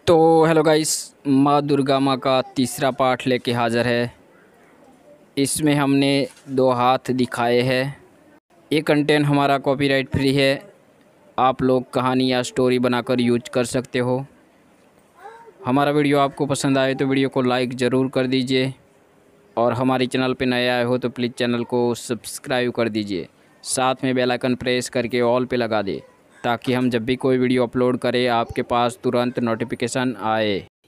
तो hello guys, माँ दुर्गा माँ का तीसरा पार्ट लेके हाज़िर है। इसमें हमने 2 हाथ दिखाए हैं। ये कंटेंट हमारा कॉपीराइट फ्री है। आप लोग कहानी या स्टोरी बनाकर यूज कर सकते हो। हमारा वीडियो आपको पसंद आए तो वीडियो को लाइक ज़रूर कर दीजिए, और हमारे चैनल पे नए आए हो तो प्लीज़ चैनल को सब्सक्राइब कर दीजिए। साथ में बेल आइकन प्रेस करके ऑल पे लगा दें, ताकि हम जब भी कोई वीडियो अपलोड करें आपके पास तुरंत नोटिफिकेशन आए।